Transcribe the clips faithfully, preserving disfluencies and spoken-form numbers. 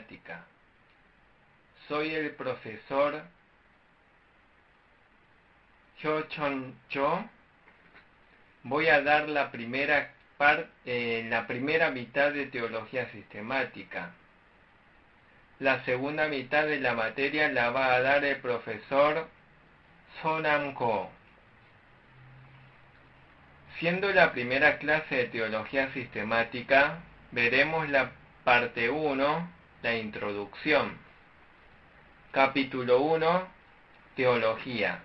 sistemática. Soy el profesor Hyo Chon Cho. Voy a dar la primera parte, eh, la primera mitad de teología sistemática. La segunda mitad de la materia la va a dar el profesor Sonam Ko. Siendo la primera clase de teología sistemática, veremos la parte uno, la introducción. Capítulo uno, teología.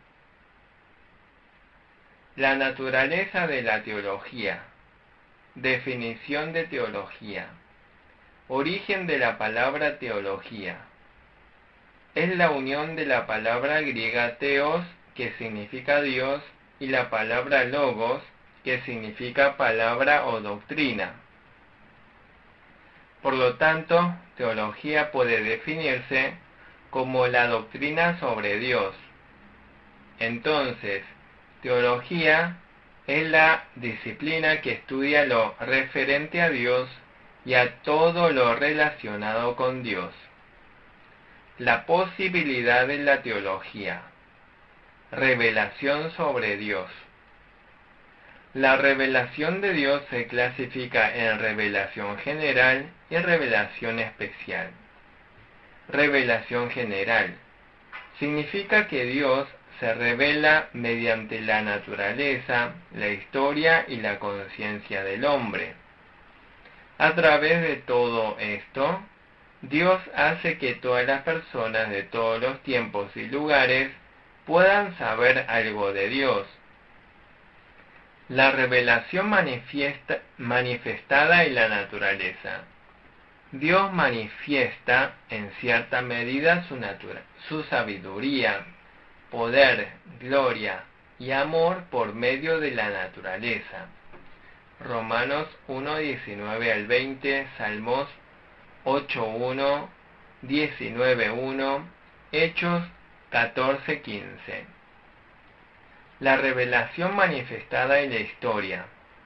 La naturaleza de la teología. Definición de teología. Origen de la palabra teología. Es la unión de la palabra griega theos, que significa Dios, y la palabra logos, que significa palabra o doctrina. Por lo tanto, teología puede definirse como la doctrina sobre Dios. Entonces, teología es la disciplina que estudia lo referente a Dios y a todo lo relacionado con Dios. La posibilidad de la teología. Revelación sobre Dios. La revelación de Dios se clasifica en revelación general y revelación especial. Revelación general significa que Dios se revela mediante la naturaleza, la historia y la conciencia del hombre. A través de todo esto, Dios hace que todas las personas de todos los tiempos y lugares puedan saber algo de Dios. La revelación manifiesta, manifestada en la naturaleza. Dios manifiesta en cierta medida su, natura, su sabiduría, poder, gloria y amor por medio de la naturaleza. Romanos uno, diecinueve al veinte, Salmos ocho, uno, diecinueve, uno, Hechos catorce, quince. La revelación manifestada en la historia.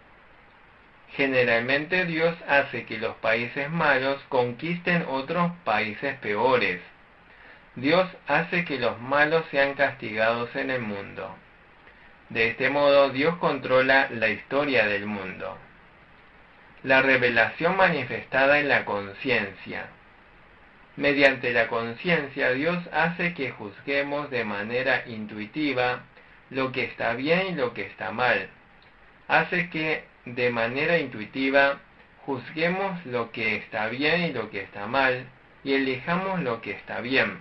Generalmente Dios hace que los países malos conquisten otros países peores. Dios hace que los malos sean castigados en el mundo. De este modo, Dios controla la historia del mundo. La revelación manifestada en la conciencia. Mediante la conciencia, Dios hace que juzguemos de manera intuitiva lo que está bien y lo que está mal. Hace que de manera intuitiva juzguemos lo que está bien y lo que está mal, y elijamos lo que está bien.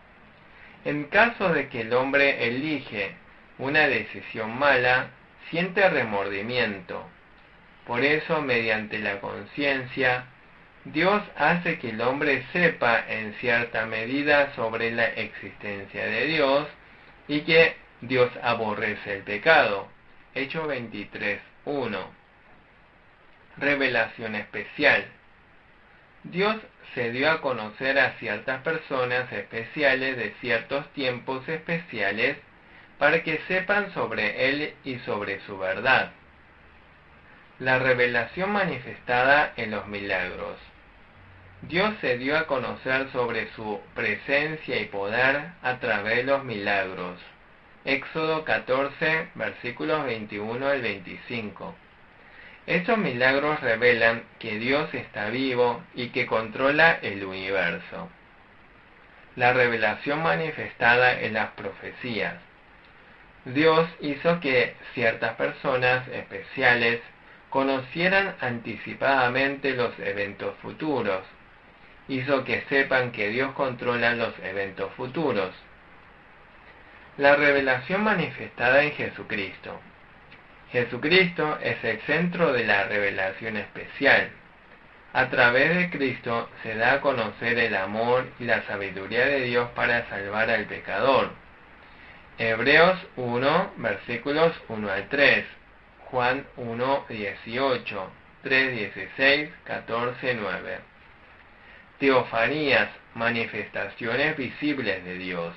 En caso de que el hombre elige una decisión mala, siente remordimiento. Por eso, mediante la conciencia, Dios hace que el hombre sepa en cierta medida sobre la existencia de Dios y que Dios aborrece el pecado. Hechos veintitrés, uno. Revelación especial. Dios se dio a conocer a ciertas personas especiales de ciertos tiempos especiales para que sepan sobre Él y sobre su verdad. La revelación manifestada en los milagros. Dios se dio a conocer sobre su presencia y poder a través de los milagros. Éxodo catorce, versículos veintiuno al veinticinco. Estos milagros revelan que Dios está vivo y que controla el universo. La revelación manifestada en las profecías. Dios hizo que ciertas personas especiales conocieran anticipadamente los eventos futuros. Hizo que sepan que Dios controla los eventos futuros. La revelación manifestada en Jesucristo. Jesucristo es el centro de la revelación especial. A través de Cristo se da a conocer el amor y la sabiduría de Dios para salvar al pecador. Hebreos uno, versículos uno al tres, Juan uno, dieciocho, tres, dieciséis, catorce, nueve. Teofanías, manifestaciones visibles de Dios.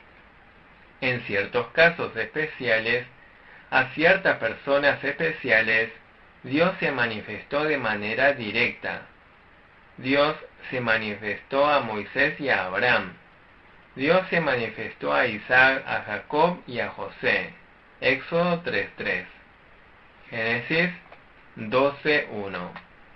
En ciertos casos especiales, a ciertas personas especiales, Dios se manifestó de manera directa. Dios se manifestó a Moisés y a Abraham. Dios se manifestó a Isaac, a Jacob y a José. Éxodo tres tres. Génesis doce uno.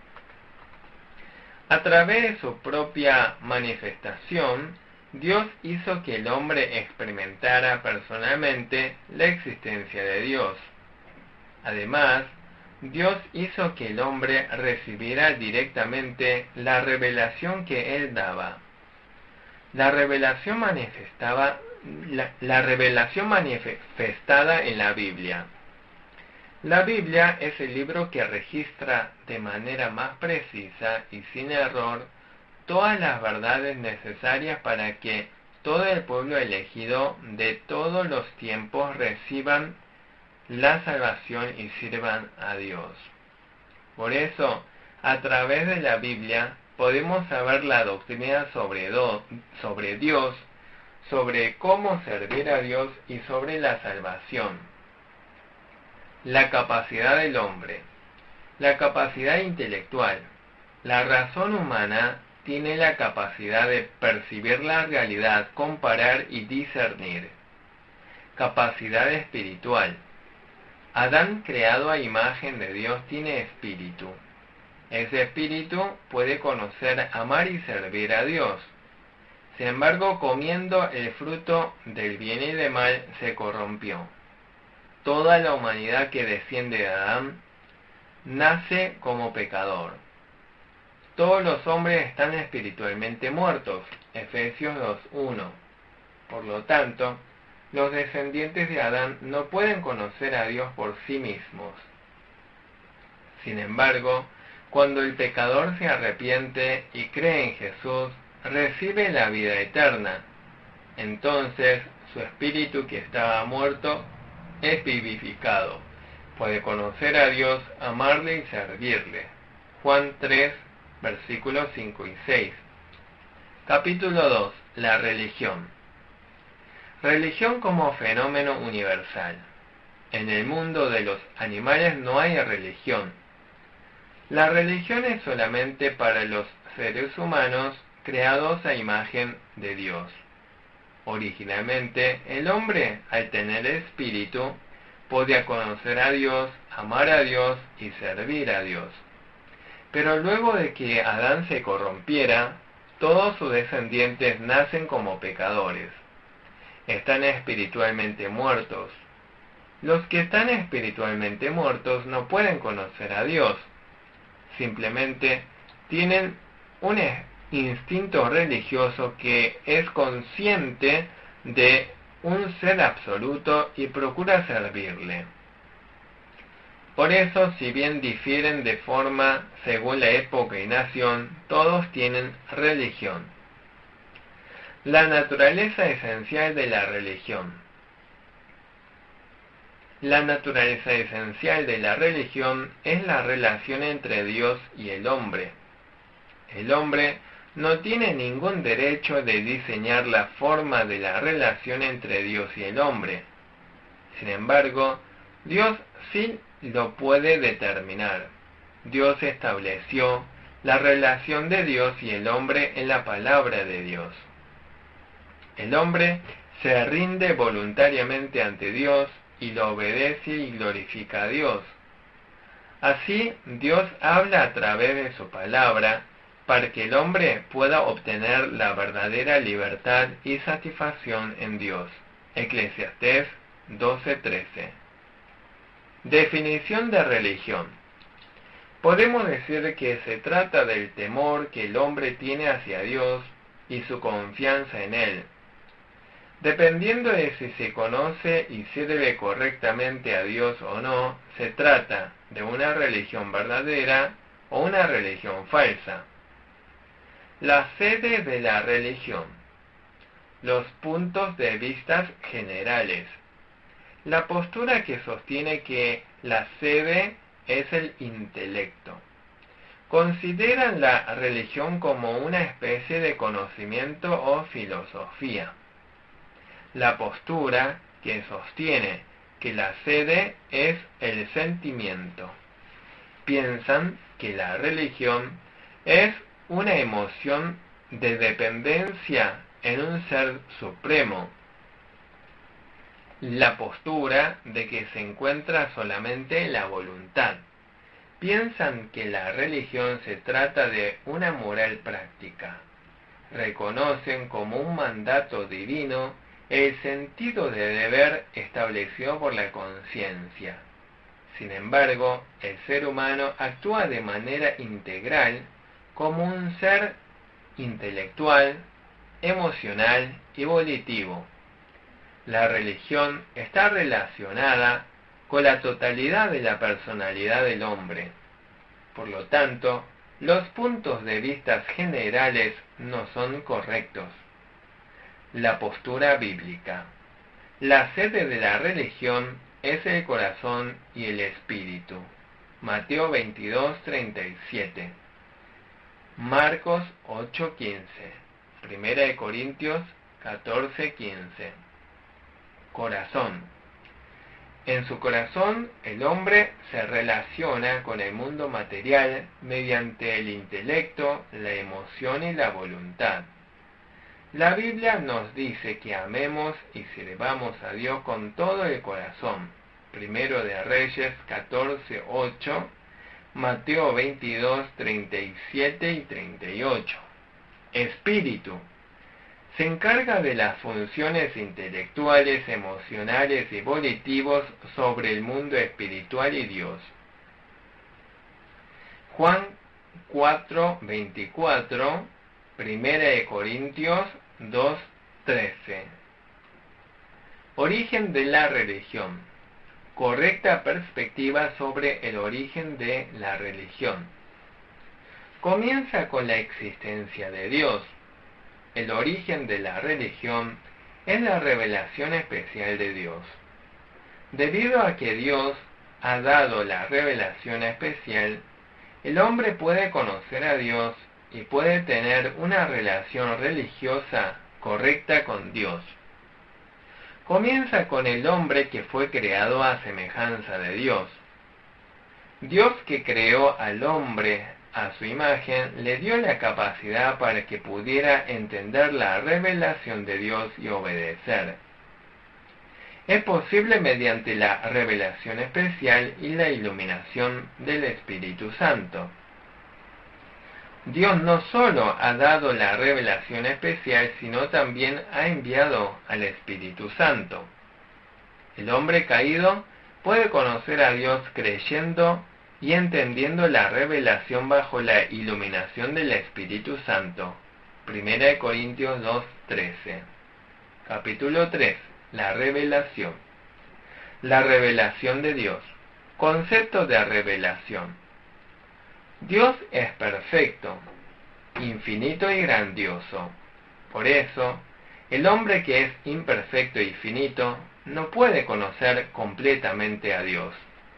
A través de su propia manifestación, Dios hizo que el hombre experimentara personalmente la existencia de Dios. Además, Dios hizo que el hombre recibiera directamente la revelación que Él daba. La revelación manifestaba, la, la revelación manifestada en la Biblia. La Biblia es el libro que registra de manera más precisa y sin error todas las verdades necesarias para que todo el pueblo elegido de todos los tiempos reciban la salvación y sirvan a Dios. Por eso, a través de la Biblia podemos saber la doctrina sobre, do, sobre Dios, sobre cómo servir a Dios y sobre la salvación. La capacidad del hombre. La capacidad intelectual. La razón humana tiene la capacidad de percibir la realidad, comparar y discernir. Capacidad espiritual. Adán, creado a imagen de Dios, tiene espíritu. Ese espíritu puede conocer, amar y servir a Dios. Sin embargo, comiendo el fruto del bien y del mal, se corrompió. Toda la humanidad que desciende de Adán nace como pecador. Todos los hombres están espiritualmente muertos. Efesios dos uno. Por lo tanto, los descendientes de Adán no pueden conocer a Dios por sí mismos. Sin embargo, cuando el pecador se arrepiente y cree en Jesús, recibe la vida eterna. Entonces, su espíritu que estaba muerto es vivificado. Puede conocer a Dios, amarle y servirle. Juan tres, versículos cinco y seis. Capítulo dos. La religión. Religión como fenómeno universal. En el mundo de los animales no hay religión. La religión es solamente para los seres humanos creados a imagen de Dios. Originalmente, el hombre, al tener espíritu, podía conocer a Dios, amar a Dios y servir a Dios. Pero luego de que Adán se corrompiera, todos sus descendientes nacen como pecadores. Están espiritualmente muertos. Los que están espiritualmente muertos no pueden conocer a Dios. Simplemente tienen un instinto religioso que es consciente de un ser absoluto y procura servirle. Por eso, si bien difieren de forma según la época y nación, todos tienen religión. La naturaleza esencial de la religión. La naturaleza esencial de la religión es la relación entre Dios y el hombre. El hombre no tiene ningún derecho de diseñar la forma de la relación entre Dios y el hombre. Sin embargo, Dios sí lo puede determinar. Dios estableció la relación de Dios y el hombre en la palabra de Dios. El hombre se rinde voluntariamente ante Dios y lo obedece y glorifica a Dios. Así, Dios habla a través de su palabra para que el hombre pueda obtener la verdadera libertad y satisfacción en Dios. Eclesiastés doce trece. Definición de religión. Podemos decir que se trata del temor que el hombre tiene hacia Dios y su confianza en Él. Dependiendo de si se conoce y sirve correctamente a Dios o no, se trata de una religión verdadera o una religión falsa. La sede de la religión. Los puntos de vista generales. La postura que sostiene que la sede es el intelecto. Consideran la religión como una especie de conocimiento o filosofía. La postura que sostiene que la sede es el sentimiento. Piensan que la religión es una emoción de dependencia en un ser supremo, la postura de que se encuentra solamente la voluntad. Piensan que la religión se trata de una moral práctica. Reconocen como un mandato divino el sentido de deber establecido por la conciencia. Sin embargo, el ser humano actúa de manera integral como un ser intelectual, emocional y volitivo. La religión está relacionada con la totalidad de la personalidad del hombre. Por lo tanto, los puntos de vista generales no son correctos. La postura bíblica. La sede de la religión es el corazón y el espíritu. Mateo veintidós, treinta y siete. Marcos ocho, quince. Primera de Corintios catorce, quince. Corazón. En su corazón, el hombre se relaciona con el mundo material mediante el intelecto, la emoción y la voluntad. La Biblia nos dice que amemos y sirvamos a Dios con todo el corazón. Primero de Reyes catorce, ocho, Mateo veintidós, treinta y siete y treinta y ocho. Espíritu. Se encarga de las funciones intelectuales, emocionales y volitivos sobre el mundo espiritual y Dios. Juan cuatro, veinticuatro, Primera de Corintios dos, trece. Origen de la religión. Correcta perspectiva sobre el origen de la religión. Comienza con la existencia de Dios. El origen de la religión es la revelación especial de Dios. Debido a que Dios ha dado la revelación especial, el hombre puede conocer a Dios y puede tener una relación religiosa correcta con Dios. Comienza con el hombre que fue creado a semejanza de Dios. Dios, que creó al hombre a su imagen, le dio la capacidad para que pudiera entender la revelación de Dios y obedecer. Es posible mediante la revelación especial y la iluminación del Espíritu Santo. Dios no solo ha dado la revelación especial, sino también ha enviado al Espíritu Santo. El hombre caído puede conocer a Dios creyendo y entendiendo la revelación bajo la iluminación del Espíritu Santo. Primera de Corintios dos, trece. Capítulo tres. La revelación. La revelación de Dios. Concepto de revelación. Dios es perfecto, infinito y grandioso. Por eso, el hombre que es imperfecto y finito no puede conocer completamente a Dios.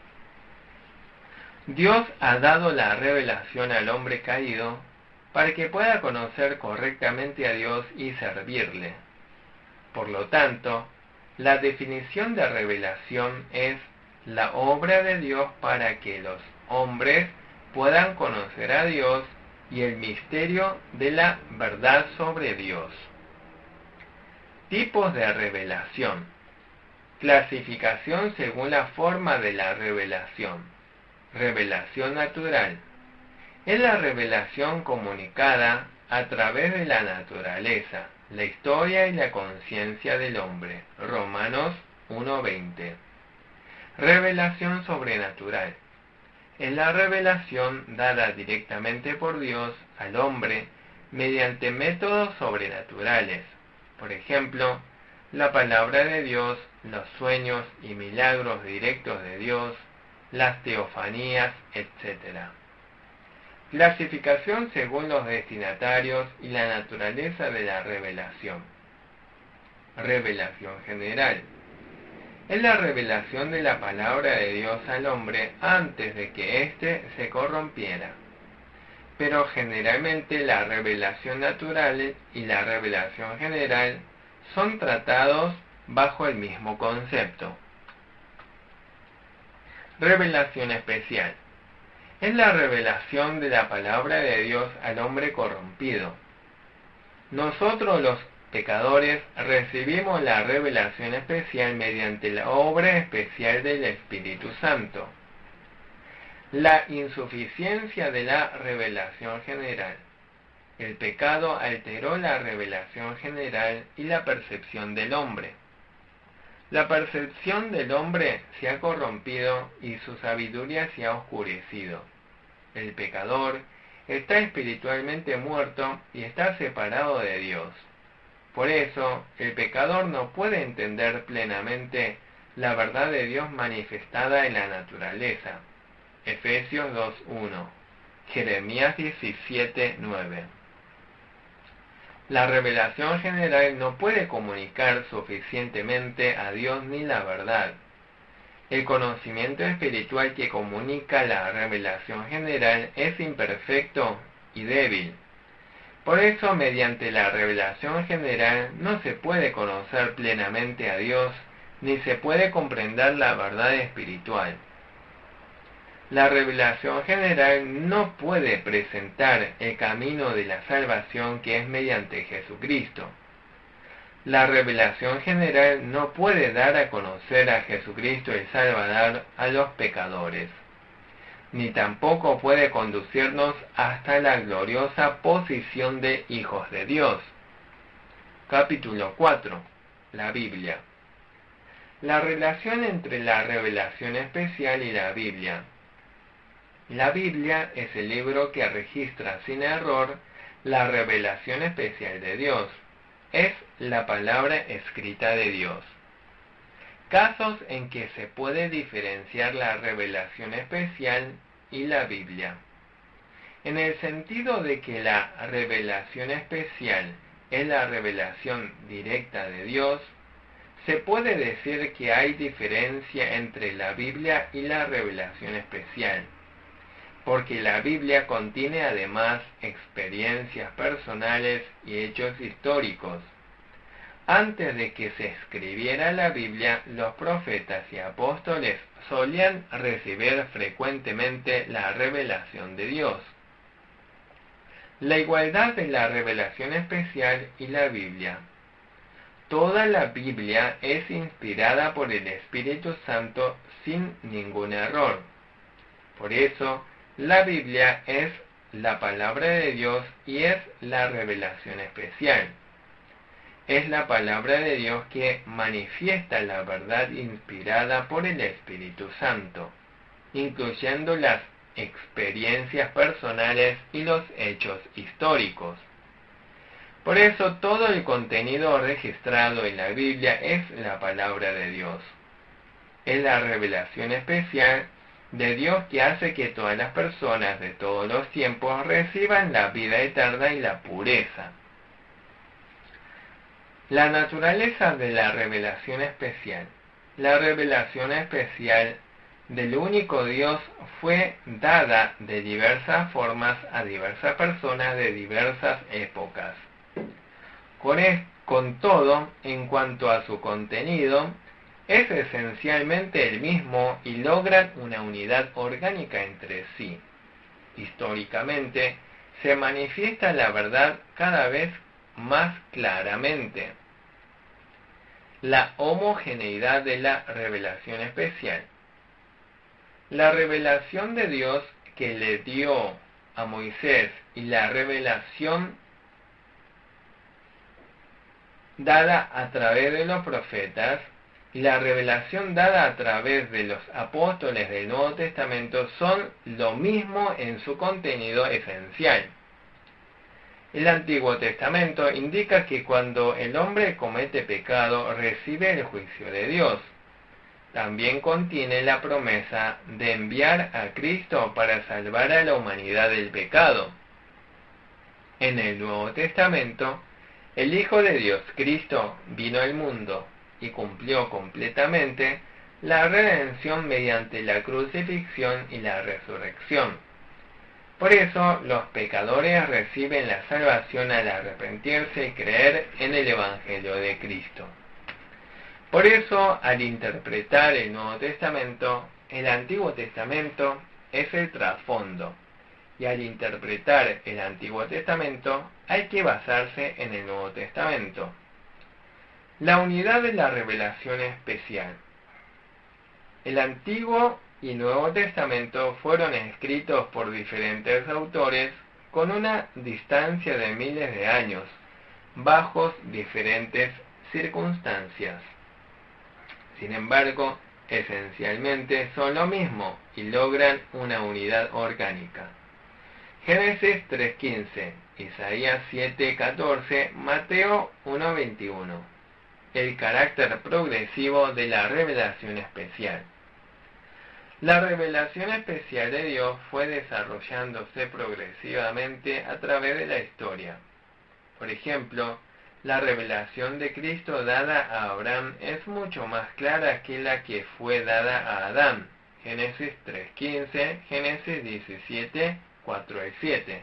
Dios ha dado la revelación al hombre caído para que pueda conocer correctamente a Dios y servirle. Por lo tanto, la definición de revelación es la obra de Dios para que los hombres puedan conocer a Dios y el misterio de la verdad sobre Dios. Tipos de revelación. Clasificación según la forma de la revelación. Revelación natural. Es la revelación comunicada a través de la naturaleza, la historia y la conciencia del hombre. Romanos uno, veinte. Revelación sobrenatural. Es la revelación dada directamente por Dios al hombre mediante métodos sobrenaturales. Por ejemplo, la palabra de Dios, los sueños y milagros directos de Dios, las teofanías, etcétera. Clasificación según los destinatarios y la naturaleza de la revelación. Revelación general. Es la revelación de la palabra de Dios al hombre antes de que éste se corrompiera. Pero generalmente la revelación natural y la revelación general son tratados bajo el mismo concepto. Revelación especial. Es la revelación de la palabra de Dios al hombre corrompido. Nosotros los pecadores recibimos la revelación especial mediante la obra especial del Espíritu Santo. La insuficiencia de la revelación general. El pecado alteró la revelación general y la percepción del hombre. La percepción del hombre se ha corrompido y su sabiduría se ha oscurecido. El pecador está espiritualmente muerto y está separado de Dios. Por eso, el pecador no puede entender plenamente la verdad de Dios manifestada en la naturaleza. Efesios dos uno, Jeremías diecisiete nueve. La revelación general no puede comunicar suficientemente a Dios ni la verdad. El conocimiento espiritual que comunica la revelación general es imperfecto y débil. Por eso, mediante la revelación general no se puede conocer plenamente a Dios, ni se puede comprender la verdad espiritual. La revelación general no puede presentar el camino de la salvación que es mediante Jesucristo. La revelación general no puede dar a conocer a Jesucristo el Salvador a los pecadores, ni tampoco puede conducirnos hasta la gloriosa posición de hijos de Dios. Capítulo cuatro. La Biblia. La relación entre la revelación especial y la Biblia. La Biblia es el libro que registra sin error la revelación especial de Dios. Es la palabra escrita de Dios. Casos en que se puede diferenciar la revelación especial y la Biblia. En el sentido de que la revelación especial es la revelación directa de Dios, se puede decir que hay diferencia entre la Biblia y la revelación especial, porque la Biblia contiene además experiencias personales y hechos históricos. Antes de que se escribiera la Biblia, los profetas y apóstoles solían recibir frecuentemente la revelación de Dios. La igualdad de la revelación especial y la Biblia. Toda la Biblia es inspirada por el Espíritu Santo sin ningún error. Por eso, la Biblia es la palabra de Dios y es la revelación especial. Es la palabra de Dios que manifiesta la verdad inspirada por el Espíritu Santo, incluyendo las experiencias personales y los hechos históricos. Por eso todo el contenido registrado en la Biblia es la palabra de Dios. Es la revelación especial de Dios que hace que todas las personas de todos los tiempos reciban la vida eterna y la pureza. La naturaleza de la revelación especial. La revelación especial del único Dios fue dada de diversas formas a diversas personas de diversas épocas. Con, es, con todo, en cuanto a su contenido, es esencialmente el mismo y logran una unidad orgánica entre sí. Históricamente, se manifiesta la verdad cada vez más claramente. La homogeneidad de la revelación especial. La revelación de Dios que le dio a Moisés y la revelación dada a través de los profetas y la revelación dada a través de los apóstoles del Nuevo Testamento son lo mismo en su contenido esencial. El Antiguo Testamento indica que cuando el hombre comete pecado recibe el juicio de Dios. También contiene la promesa de enviar a Cristo para salvar a la humanidad del pecado. En el Nuevo Testamento, el Hijo de Dios, Cristo, vino al mundo y cumplió completamente la redención mediante la crucifixión y la resurrección. Por eso, los pecadores reciben la salvación al arrepentirse y creer en el Evangelio de Cristo. Por eso, al interpretar el Nuevo Testamento, el Antiguo Testamento es el trasfondo, y al interpretar el Antiguo Testamento hay que basarse en el Nuevo Testamento. La unidad de la revelación especial. El Antiguo y Nuevo Testamento fueron escritos por diferentes autores con una distancia de miles de años, bajo diferentes circunstancias. Sin embargo, esencialmente son lo mismo y logran una unidad orgánica. Génesis tres quince, Isaías siete catorce, Mateo uno veintiuno. El carácter progresivo de la revelación especial. La revelación especial de Dios fue desarrollándose progresivamente a través de la historia. Por ejemplo, la revelación de Cristo dada a Abraham es mucho más clara que la que fue dada a Adán. Génesis tres quince, Génesis diecisiete, cuatro y siete.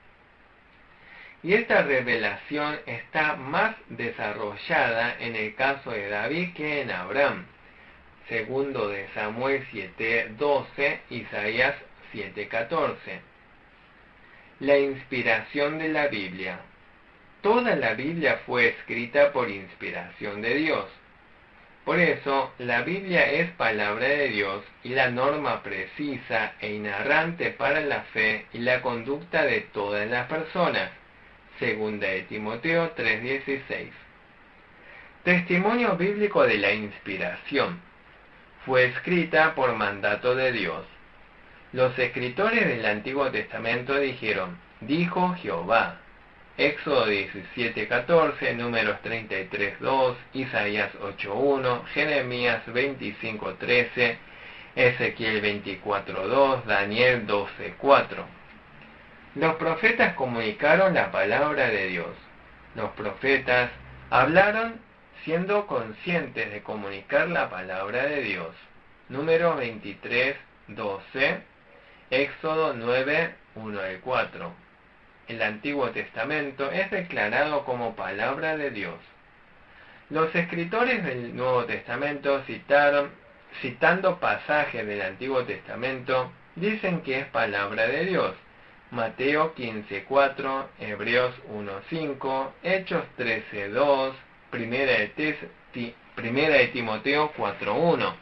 Y esta revelación está más desarrollada en el caso de David que en Abraham. Segundo de Samuel siete doce, Isaías siete catorce. La inspiración de la Biblia. Toda la Biblia fue escrita por inspiración de Dios. Por eso, la Biblia es palabra de Dios y la norma precisa e inerrante para la fe y la conducta de todas las personas. Segunda de Timoteo tres dieciséis. Testimonio bíblico de la inspiración. Fue escrita por mandato de Dios. Los escritores del Antiguo Testamento dijeron, dijo Jehová. Éxodo diecisiete catorce, Números treinta y tres dos, Isaías ocho uno, Jeremías veinticinco trece, Ezequiel veinticuatro dos, Daniel doce cuatro. Los profetas comunicaron la palabra de Dios. Los profetas hablaron siendo conscientes de comunicar la palabra de Dios. Números veintitrés doce, Éxodo nueve uno al cuatro. El Antiguo Testamento es declarado como palabra de Dios. Los escritores del Nuevo Testamento citaron, citando pasajes del Antiguo Testamento, dicen que es palabra de Dios. Mateo quince cuatro, Hebreos uno cinco, Hechos trece dos, Primera de, Tes, ti, Primera de Timoteo cuatro uno.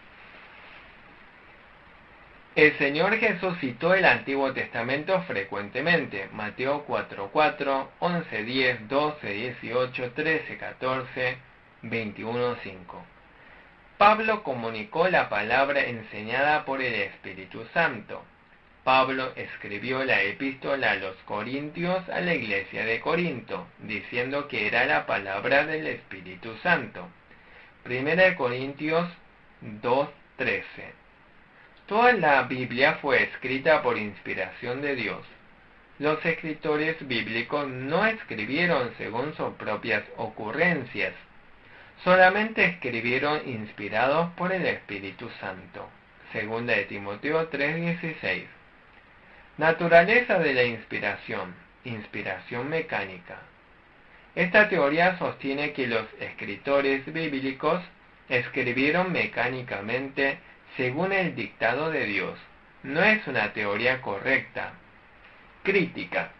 El Señor Jesús citó el Antiguo Testamento frecuentemente. Mateo cuatro cuatro, once diez, doce dieciocho, trece catorce, veintiuno cinco. Pablo comunicó la palabra enseñada por el Espíritu Santo. Pablo escribió la epístola a los Corintios a la iglesia de Corinto, diciendo que era la palabra del Espíritu Santo. Primera de Corintios dos trece. Toda la Biblia fue escrita por inspiración de Dios. Los escritores bíblicos no escribieron según sus propias ocurrencias, solamente escribieron inspirados por el Espíritu Santo. Segunda de Timoteo tres dieciséis. Naturaleza de la inspiración. Inspiración mecánica. Esta teoría sostiene que los escritores bíblicos escribieron mecánicamente según el dictado de Dios. No es una teoría correcta. Crítica.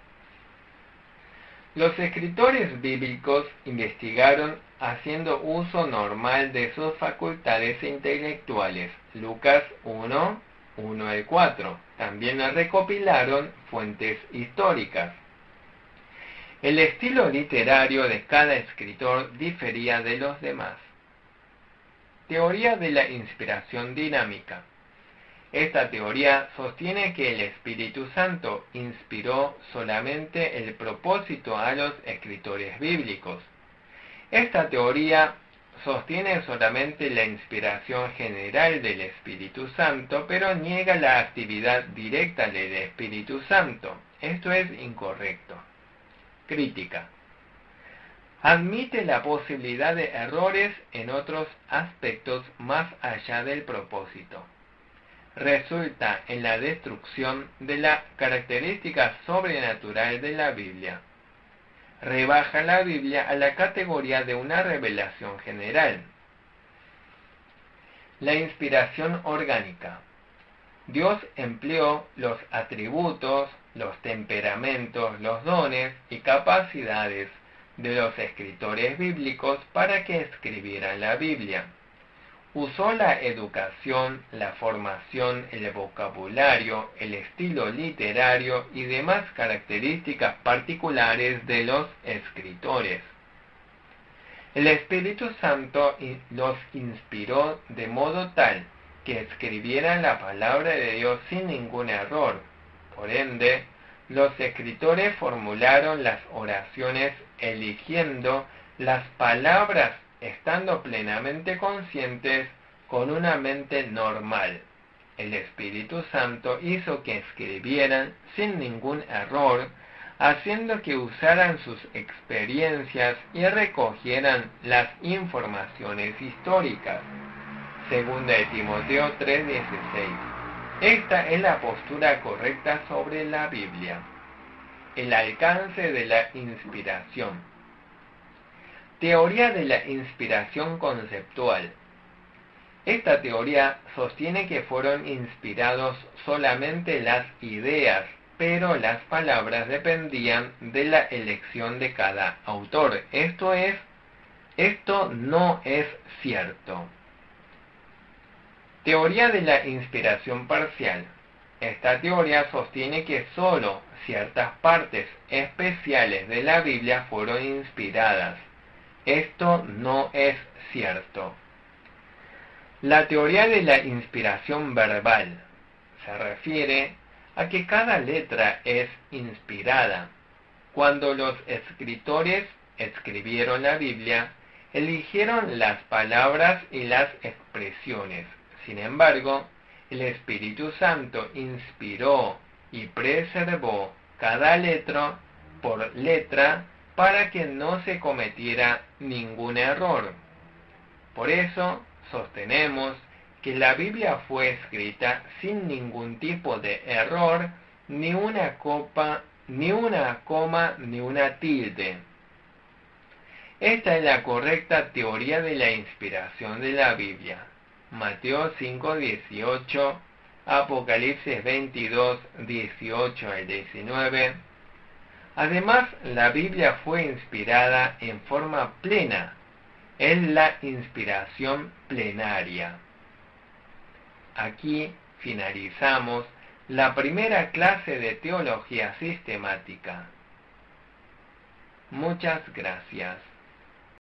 Los escritores bíblicos investigaron haciendo uso normal de sus facultades intelectuales. Lucas uno, uno al cuatro. También recopilaron fuentes históricas. El estilo literario de cada escritor difería de los demás. Teoría de la inspiración dinámica. Esta teoría sostiene que el Espíritu Santo inspiró solamente el propósito a los escritores bíblicos. Esta teoría sostiene solamente la inspiración general del Espíritu Santo, pero niega la actividad directa del Espíritu Santo. Esto es incorrecto. Crítica. Admite la posibilidad de errores en otros aspectos más allá del propósito. Resulta en la destrucción de la característica sobrenatural de la Biblia. Rebaja la Biblia a la categoría de una revelación general. La inspiración orgánica. Dios empleó los atributos, los temperamentos, los dones y capacidades de los escritores bíblicos para que escribieran la Biblia. Usó la educación, la formación, el vocabulario, el estilo literario y demás características particulares de los escritores. El Espíritu Santo los inspiró de modo tal que escribieran la palabra de Dios sin ningún error. Por ende, los escritores formularon las oraciones eligiendo las palabras estando plenamente conscientes con una mente normal. El Espíritu Santo hizo que escribieran sin ningún error, haciendo que usaran sus experiencias y recogieran las informaciones históricas. Segunda de Timoteo tres dieciséis. Esta es la postura correcta sobre la Biblia. El alcance de la inspiración. Teoría de la inspiración conceptual. Esta teoría sostiene que fueron inspirados solamente las ideas, pero las palabras dependían de la elección de cada autor. Esto es, esto no es cierto. Teoría de la inspiración parcial. Esta teoría sostiene que sólo ciertas partes especiales de la Biblia fueron inspiradas. Esto no es cierto. La teoría de la inspiración verbal se refiere a que cada letra es inspirada. Cuando los escritores escribieron la Biblia, eligieron las palabras y las expresiones. Sin embargo, el Espíritu Santo inspiró y preservó cada letra por letra para que no se cometiera ningún error. Por eso, sostenemos que la Biblia fue escrita sin ningún tipo de error, ni una copa, ni una coma, ni una tilde. Esta es la correcta teoría de la inspiración de la Biblia. Mateo cinco dieciocho, Apocalipsis veintidós dieciocho al diecinueve. Además, la Biblia fue inspirada en forma plena. Es la inspiración plenaria. Aquí finalizamos la primera clase de teología sistemática. Muchas gracias.